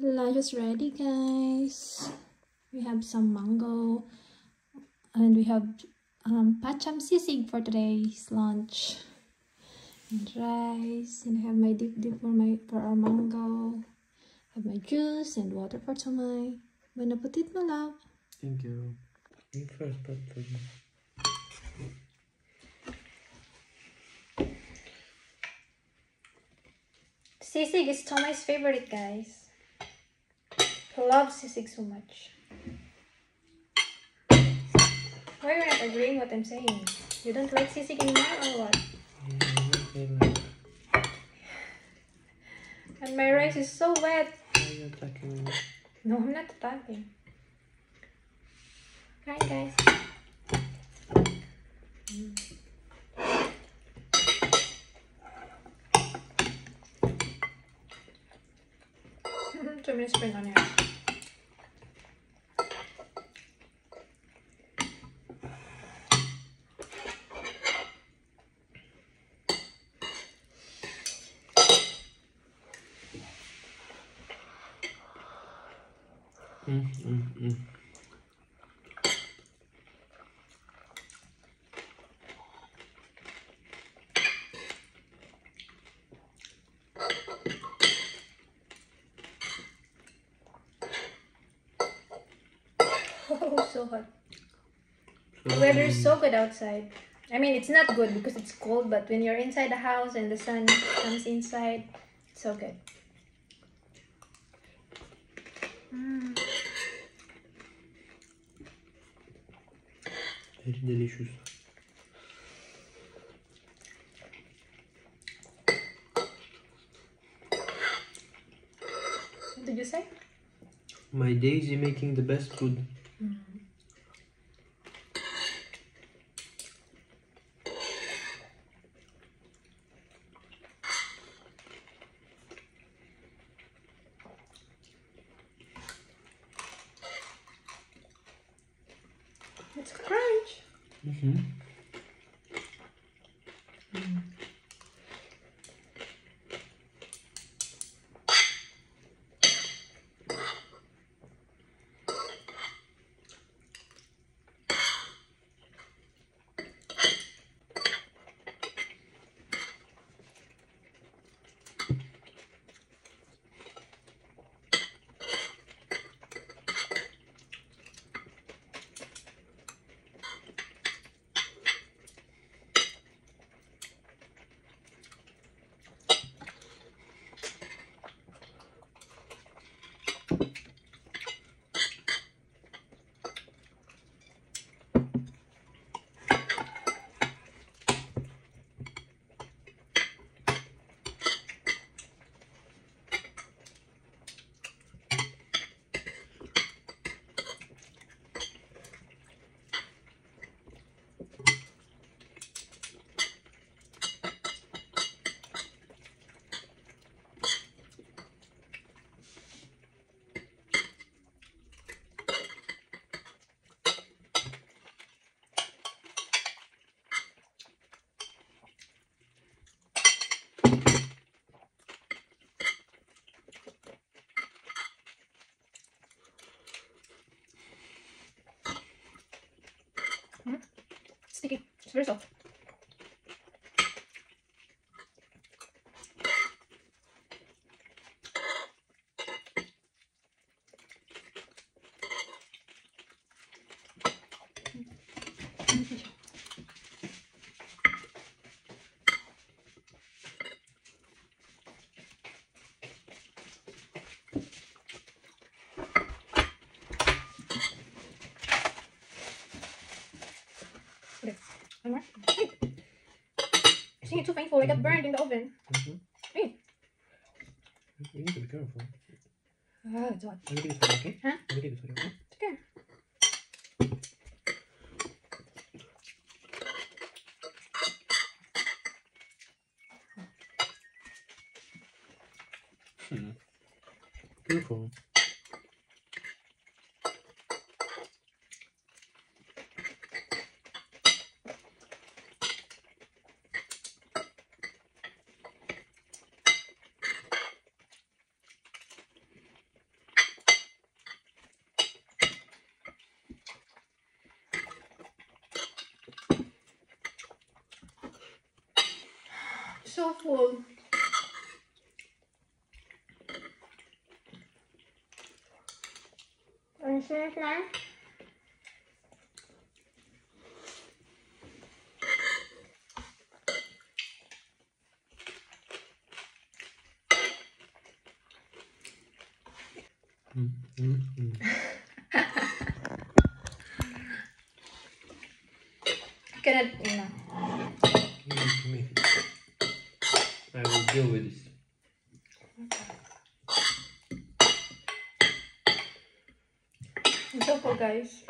Lunch is ready, guys. We have some mango and we have pacham sisig for today's lunch. And rice, and I have my dip for our mango. I have my juice and water for Tumay. Bon appetit, my love. Thank you. You first, but for you. Sisig is Tomay's favorite, guys. He loves sisig so much. Why are you not agreeing what I'm saying? You don't like sisig anymore or what? And my rice is so wet. Why are you attacking me? No, I'm not attacking. Hi, guys. Two minutes spring onions. Oh, so hot. The weather is so good outside. I mean, it's not good because it's cold, but when you're inside the house and the sun comes inside, it's so good. Very delicious. What did you say? My Daisy making the best food. It's crunch. Sticky. It's very soft. Okay. One more. Hey. Isn't it too painful? I got burned in the oven. Hey. You need to be careful. Ah, it's hot. Everything is fine, okay? Huh? Everything is fine, okay? It's okay. Careful. so full. Ang sarap na. I cannot, Give me. I will deal with this. I'm so full, guys.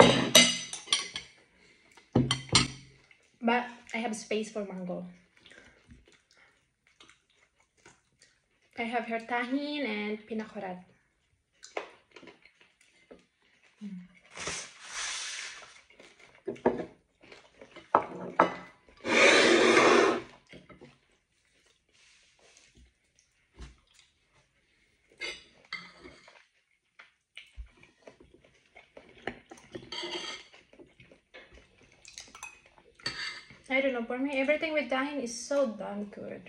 But I have space for mango. I have here tahin and pinakurat. I don't know, for me, everything with tahin is so damn good.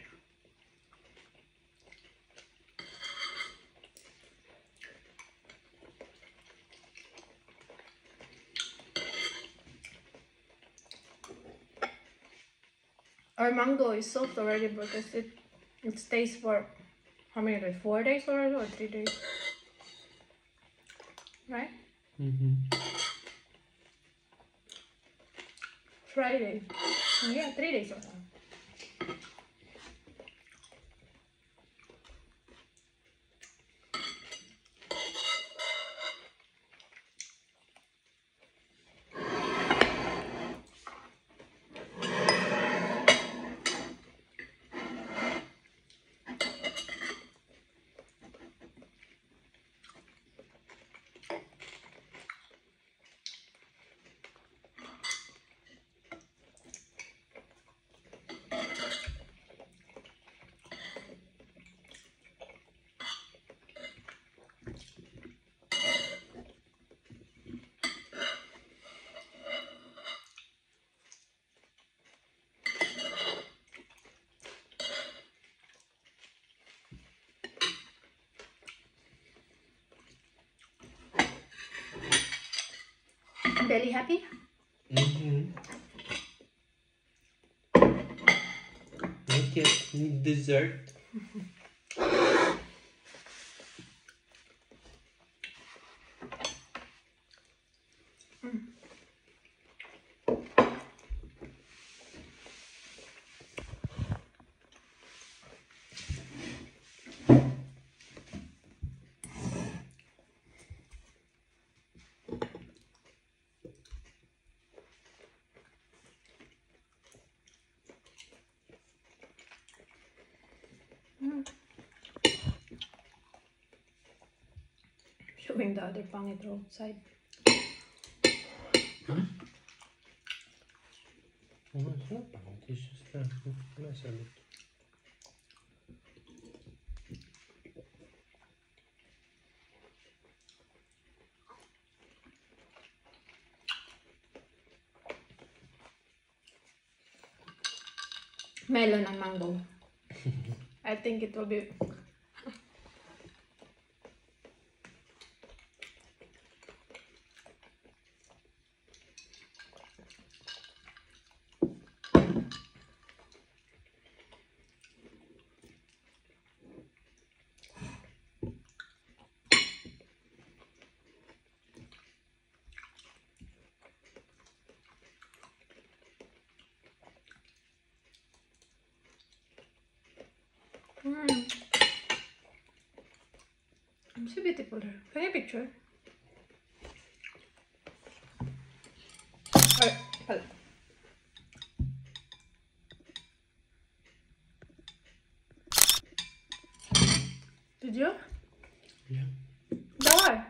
Our mango is soft already because it stays for how many days? 4 days already or 3 days? Right? Friday. Yeah, 3 days or so. Belly happy? Not yet. Need dessert. Showing the other pangit road side. No, it's not bad. It's just nice a bit. Melon and mango. I think it will be. I'm so beautiful here. Can you picture? Alright, did you? Yeah. Why?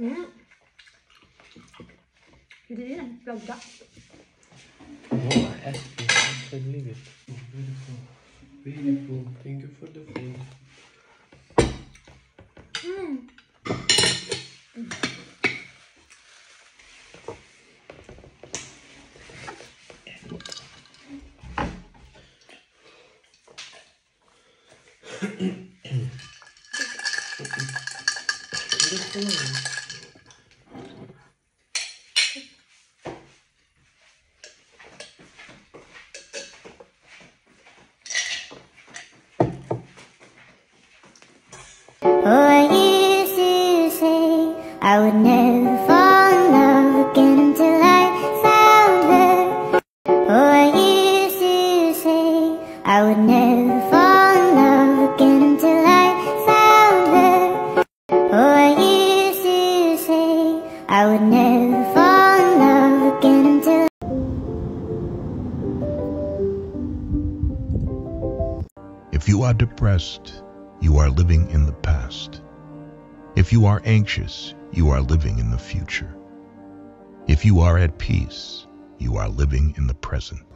You didn't vlog that. No, I asked you. I said leave it. Oh, beautiful. Beautiful. Thank you for the food. Oh, I used to say I would never fall in love again until I found her. Oh, I used to say I would never fall in love again until I found her. Oh, I used to say I would never fall in love again until If you are depressed, you are living in the past. If you are anxious, you are living in the future. If you are at peace, you are living in the present.